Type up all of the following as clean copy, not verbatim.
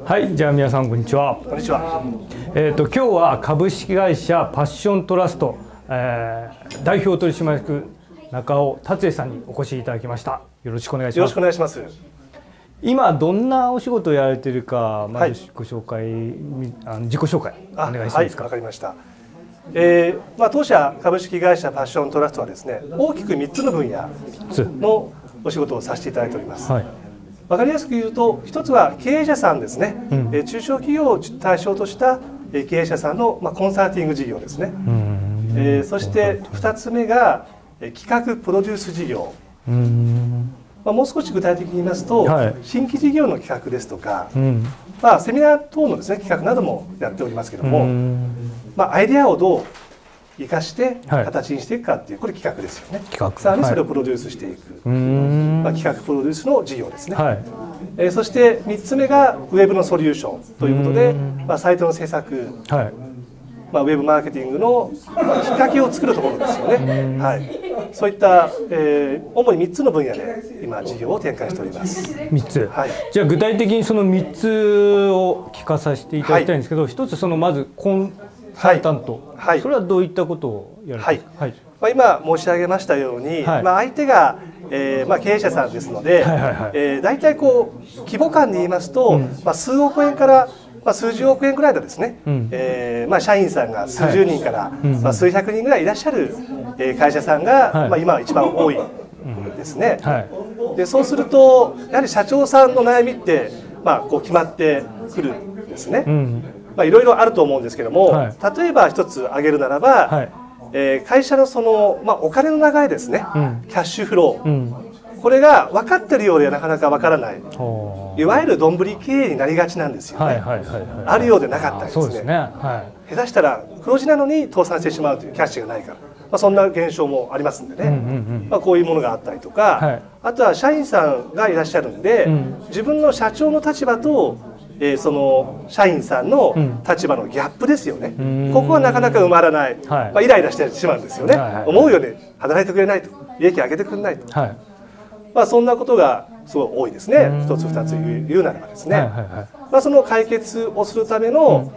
はい、じゃあ皆さんこんにちは。 こんにちは。 今日は株式会社パッショントラスト、代表取締役中尾達也さんにお越しいただきました。よろしくお願いします。 よろしくお願いします。 今どんなお仕事をやられているか、まずご紹介、自己紹介お願いしますか。 わかりました。当社株式会社パッショントラストはですね、大きく3つの分野のお仕事をさせていただいております。わかりやすく言うと、一つは経営者さんですね、中小企業を対象とした経営者さんのコンサルティング事業ですね。そして2つ目が企画プロデュース事業。もう少し具体的に言いますと、新規事業の企画ですとか、セミナー等のですね、企画などもやっておりますけれども、アイデアをどう生かして形にしていくかっていう、これ企画ですよね。さらにそれをプロデュースしていく、企画プロデュースの事業ですね。そして3つ目がウェブのソリューションということで、サイトの制作、ウェブマーケティングのきっかけを作るところですよね。そういった、主に3つの分野で今事業を展開しております。 3つ、じゃあ具体的にその3つを聞かさせていただきたいんですけど、一つまずコンサルタント、それはどういったことをやるんですか。 今申し上げましたように、相手が、経営者さんですので、大体規模感で言いますと、数億円から数十億円ぐらいのですね、社員さんが数十人から数百人ぐらいいらっしゃる会社さんが今一番多いですね。でそうするとやはり社長さんの悩みって決まってくるんですね。いろいろあると思うんですけども、例えば一つ挙げるならば、会社のお金の流れですね、キャッシュフロー、これが分かってるようではなかなか分からない、いわゆるどんぶり経営になりがちなんですよね。あるようでなかったりですね。下手したら黒字なのに倒産してしまうというキャッシュがないから、そんな現象もありますんでね、こういうものがあったりとか、あとは社員さんがいらっしゃるんで、自分の社長の立場とその社員さんの立場のギャップですよね。ここはなかなか埋まらない、イライラしてしまうんですよね。思うように働いてくれないと、利益上げてくれないと、そんなことがすごい多いですね。一つ二つ言うならばですね、その解決をするための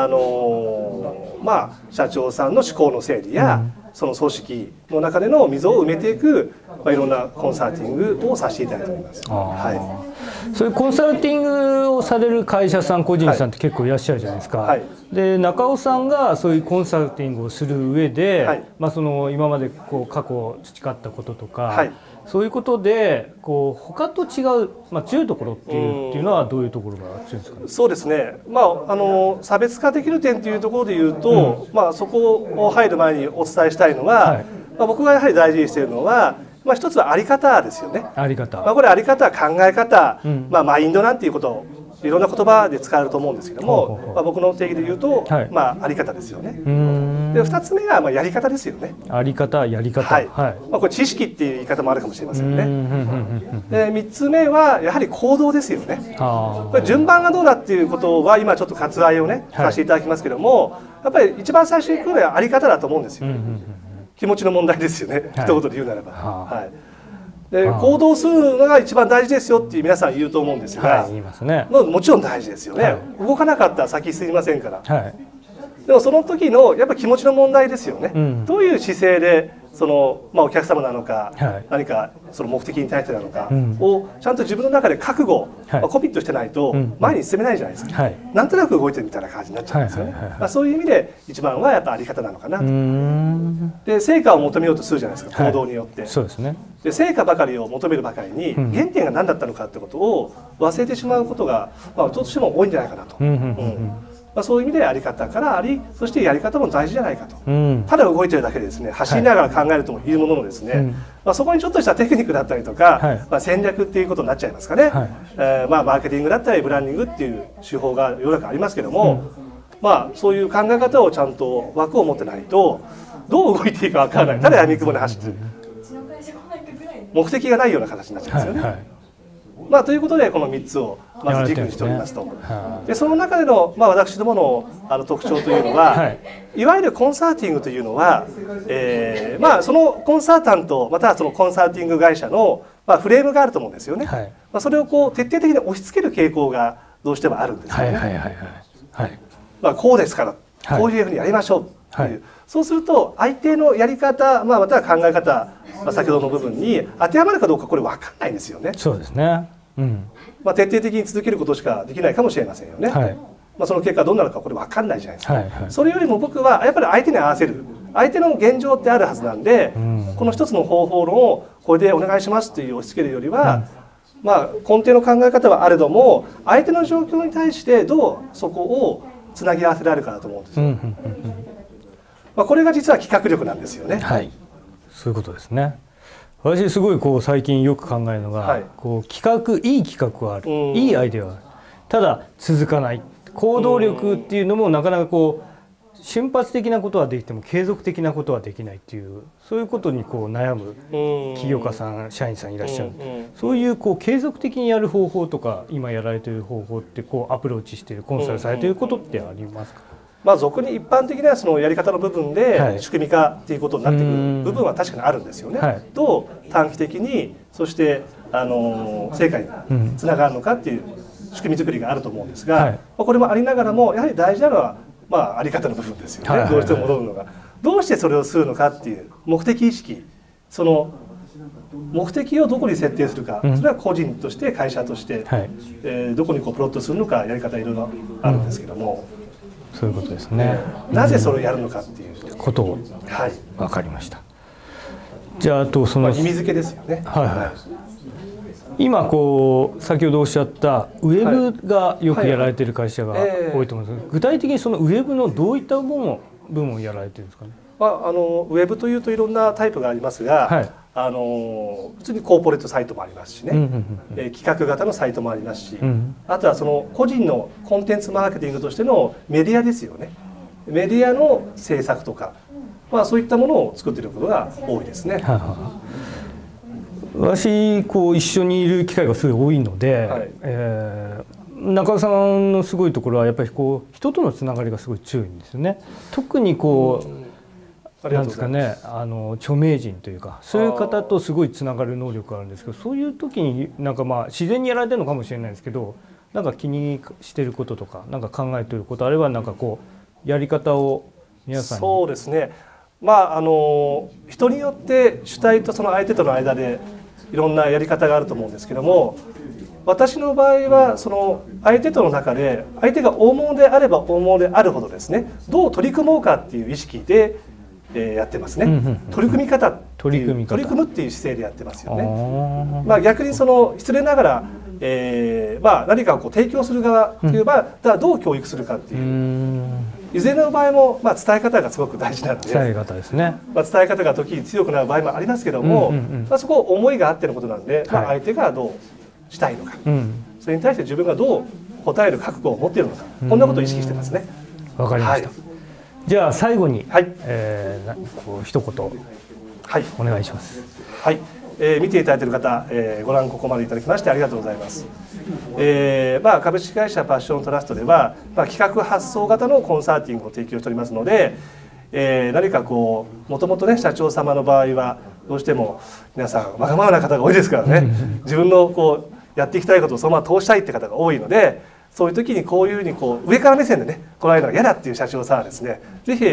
社長さんの思考の整理や、その組織の中での溝を埋めていく、いろんなコンサルティングをさせていただいております。 そういうコンサルティングをされる会社さん、個人さんって結構いらっしゃるじゃないですか。で中尾さんがそういうコンサルティングをする上で、その今まで過去培ったこととか、そういうことで他と違う、強いところっていうのはどういうところが強いんですかね。 そうですね、差別化できる点というところでいうと、そこを入る前にお伝えしたいのは、僕がやはり大事にしているのは、一つはあり方ですよね。 あり方。 これあり方、考え方、マインドなんていうことをいろんな言葉で使えると思うんですけども、僕の定義で言うと、あり方ですよね。で2つ目がやり方ですよね。 あり方、やり方。 これ知識っていう言い方もあるかもしれませんね。で3つ目はやはり行動ですよね。これ順番がどうだっていうことは今ちょっと割愛をねさせていただきますけども、やっぱり一番最初に来るのはあり方だと思うんですよ。気持ちの問題ですよね、一言で言うならば。で行動するのが一番大事ですよって皆さん言うと思うんですが、もちろん大事ですよね。動かなかったら先進みませんから。でもその時のやっぱ気持ちの問題ですよね。どういう姿勢でお客様なのか、何かその目的に対してなのかをちゃんと自分の中で覚悟、コミットしてないと前に進めないじゃないですか。なんとなく動いてるみたいな感じになっちゃうんですよね。そういう意味で一番はやっぱあり方なのかなと。で成果を求めようとするじゃないですか、行動によって。で成果ばかりを求めるばかりに原点が何だったのかってことを忘れてしまうことがどうしても多いんじゃないかなと。そういう意味であり方からあり、そしてやり方も大事じゃないかと。ただ動いてるだけでですね、走りながら考えるというもののですね、そこにちょっとしたテクニックだったりとか、戦略っていうことになっちゃいますかね。マーケティングだったりブランディングっていう手法が世の中ありますけども、そういう考え方をちゃんと枠を持ってないとどう動いていいか分からない、ただ闇雲に走ってる、目的がないような形になっちゃうんですよね。ということでこの3つをまず軸にしておりますと。でその中での、私どもの特徴というのは、いわゆるコンサルティングというのは、そのコンサルタントまたはそのコンサルティング会社の、フレームがあると思うんですよね。それを徹底的に押し付ける傾向がどうしてもあるんですよね。 こうですから、こういうふうにやりましょうっていう、そうすると相手のやり方、または考え方、先ほどの部分に当てはまるかどうかこれ分かんないんですよね。 そうですね。 徹底的に続けることしかできないかもしれませんよね。その結果どうなるかこれ分かんないじゃないですか。それよりも僕はやっぱり相手に合わせる、相手の現状ってあるはずなんで、この一つの方法論をこれでお願いしますっていう押し付けるよりは、根底の考え方はあれども相手の状況に対してどうそこをつなぎ合わせられるかなと思うんですよ。これが実は企画力なんですよね。 そういうことですね。私すごい最近よく考えるのが、いい企画はある、いいアイデアはある、ただ続かない、行動力っていうのもなかなか瞬発的なことはできても継続的なことはできないっていう、そういうことに悩む起業家さん、社員さんいらっしゃる。そういう継続的にやる方法とか、今やられている方法ってアプローチしている、コンサルされていることってありますか？ 俗に一般的なそのやり方の部分で仕組み化っていうことになってくる部分は確かにあるんですよね。どう短期的に、そして成果につながるのかっていう仕組み作りがあると思うんですが、これもありながらもやはり大事なのはあり方の部分ですよね。どうしても戻るのが、どうしてそれをするのかっていう目的意識、その目的をどこに設定するか、それは個人として会社として、どこにプロットするのか、やり方いろいろあるんですけども、 そういうことですね。 なぜそれをやるのかっていうことを分かりました。じゃあ、あとその意味付けですよね。 今先ほどおっしゃったウェブがよくやられている会社が多いと思うんですけど、具体的にそのウェブのどういった部門をやられてるんですかね？ ウェブというといろんなタイプがありますが、普通にコーポレートサイトもありますしね、企画型のサイトもありますし、あとはその個人のコンテンツマーケティングとしてのメディアですよね。メディアの制作とか、そういったものを作っていることが多いですね。 私一緒にいる機会がすごい多いので、中尾さんのすごいところはやっぱり人とのつながりがすごい強いんですよね。特になんですかね、著名人というかそういう方とすごいつながる能力があるんですけど、そういう時に自然にやられてるのかもしれないですけど、気にしてることとか考えてること、あるいはやり方を皆さんに。 そうですね。人によって主体とその相手との間でいろんなやり方があると思うんですけども、私の場合はその相手との中で相手が大物であれば大物であるほどですね、どう取り組もうかっていう意識でやってますね。取り組み方っていう、取り組むっていう姿勢でやってますよね。逆にその失礼ながら、何かを提供する側といえば、どう教育するかっていう、いずれの場合も伝え方がすごく大事なので、 伝え方ですね。 伝え方が時に強くなる場合もありますけども、そこ思いがあってのことなんで、相手がどうしたいのか、それに対して自分がどう答える覚悟を持っているのか、こんなことを意識してますね。 わかりました。じゃあ最後に、一言、お願いします。 見ていただいている方、ご覧ここまでいただきましてありがとうございます。株式会社パッショントラストでは、企画発想型のコンサルティングを提供しておりますので、何かもともとね社長様の場合はどうしても皆さんわがままな方が多いですからね、自分のやっていきたいことをそのまま通したいって方が多いので、そういう時にこういうふうに上から目線でね来られるのが嫌だっていう社長さんはですね、ぜひ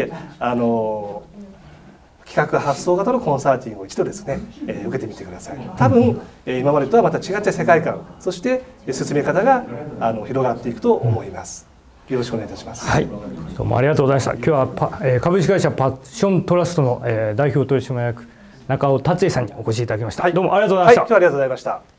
企画発想型のコンサルティングを一度ですね、受けてみてください。多分今までとはまた違った世界観、そして進め方が広がっていくと思います。よろしくお願いいたします。 どうもありがとうございました。今日は株式会社パッショントラストの代表取締役中尾達也さんにお越しいただきました。どうもありがとうございました。 今日はありがとうございました。